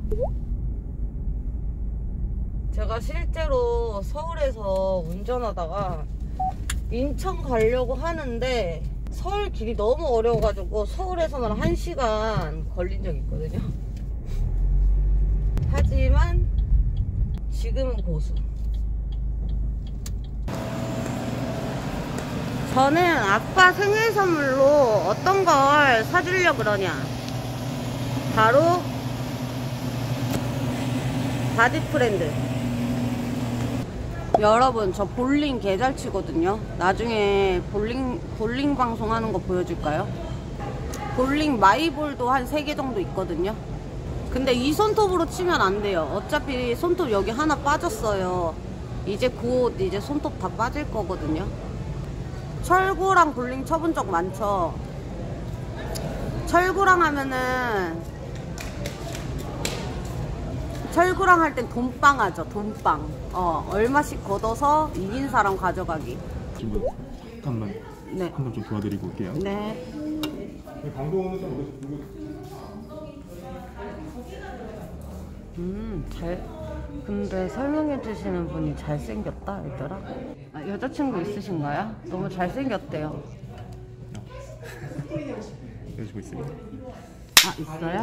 제가 실제로 서울에서 운전하다가 인천 가려고 하는데 서울 길이 너무 어려워가지고 서울에서는 1시간 걸린 적이 있거든요. 하지만 지금은 고수. 저는 아빠 생일 선물로 어떤 걸 사주려고 그러냐, 바로 바디프렌드. 여러분, 저 볼링 개 잘 치거든요. 나중에 볼링 방송 하는 거 보여줄까요? 볼링 마이볼도 한 3개 정도 있거든요. 근데 이 손톱으로 치면 안 돼요. 어차피 손톱 여기 하나 빠졌어요. 이제 곧 손톱 다 빠질 거거든요. 철구랑 볼링 쳐본 적 많죠? 철구랑 하면은, 철구랑 할 땐 돈빵 하죠. 돈빵. 얼마씩 걷어서 이긴 사람 가져가기. 잠깐만. 네. 한번 좀 도와드리고 올게요. 네. 방송은 좀 근데 설명해 주시는 분이 잘생겼다, 얘들아. 아, 여자친구 있으신가요? 너무 잘생겼대요. 여자친구 있습니다. 아, 있어요?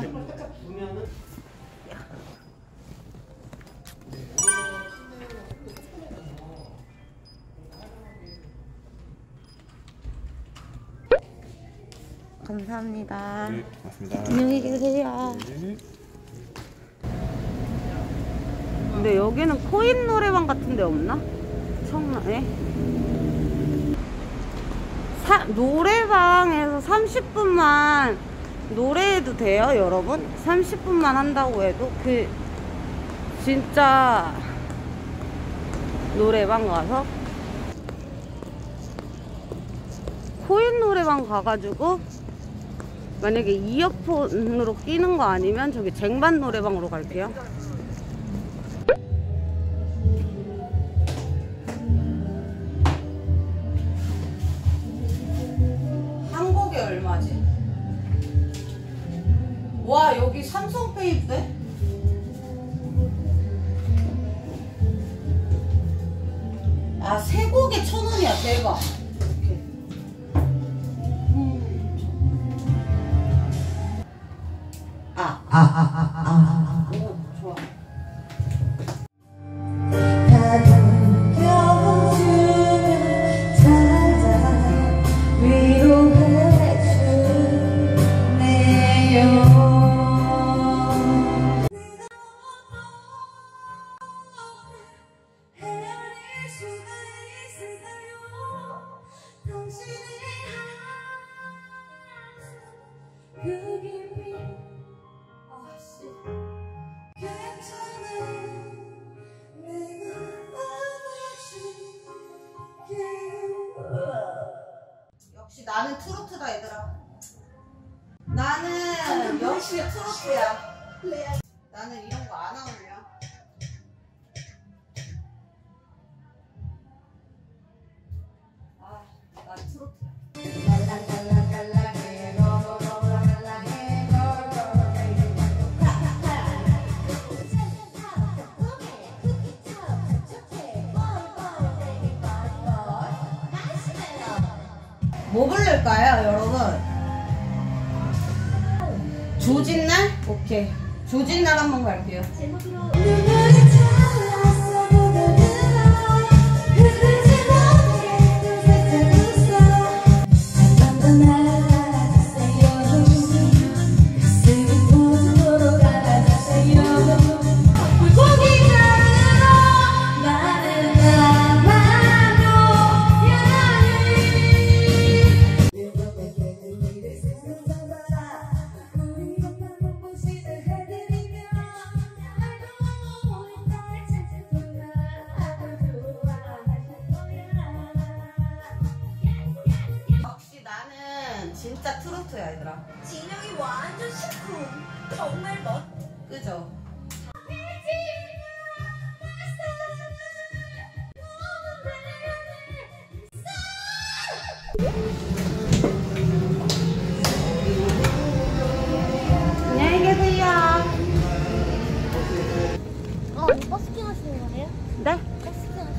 감사합니다. 네, 고맙습니다. 안녕히 계세요. 네. 근데 여기는 코인 노래방 같은 데 없나? 청라에? 노래방에서 30분만 노래해도 돼요, 여러분? 30분만 한다고 해도? 진짜 노래방 가서 코인 노래방 가가지고 만약에 이어폰으로 끼는 거 아니면 저기 쟁반 노래방으로 갈게요. 한 곡에 얼마지? 와, 여기 삼성페이인데? 아, 3곡에 1,000원이야, 대박. 오, 좋아. 역시 나는 트로트다, 얘들아. 나는 역시 트로트야. 나는 이런 거 안 어울려. 아, 난 트로트야. 뭐 부를까요, 여러분? 조진날? 오케이. 조진날 한번 갈게요. 진짜 트로트야, 얘들아. 진영이 완전 시큼. 정말 멋. 그죠? 안녕히 계세요.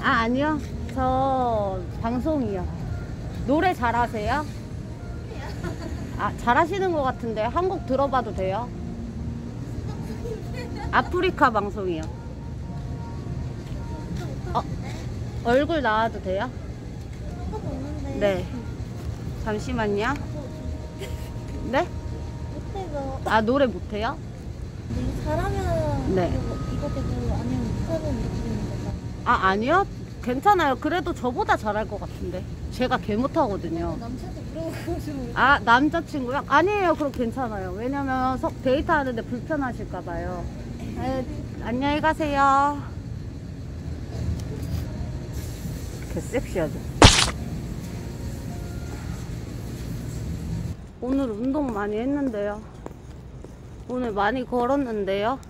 아, 아니요. 저 방송이요. 노래 잘하세요? 아, 잘하시는 것 같은데 한 곡 들어봐도 돼요? 아프리카 방송이요. 얼굴 나와도 돼요? 네. 잠시만요. 네? 못해서. 아, 노래 못해요? 이거 잘하면 네. 이거 되고 아니면 못하면 이렇게 되는 거죠. 아, 아니요. 괜찮아요. 그래도 저보다 잘할 것 같은데. 제가 개 못하거든요. 남친한테 물어보고 아, 남자친구요? 아니에요. 그럼 괜찮아요. 왜냐면 데이트하는데 불편하실까봐요. 안녕히 가세요. 개 섹시하죠? 오늘 운동 많이 했는데요. 오늘 많이 걸었는데요.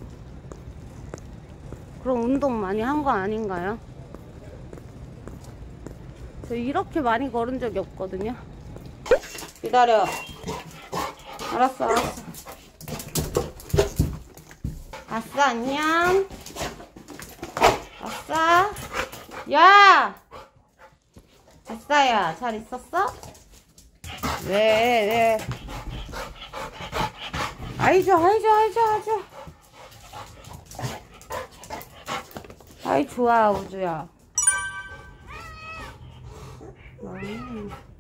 그럼 운동 많이 한 거 아닌가요? 저 이렇게 많이 걸은 적이 없거든요. 기다려. 알았어, 알았어. 아싸, 안녕. 아싸. 야! 아싸야, 잘 있었어? 왜? 아이죠. 아이, 좋아, 우주야.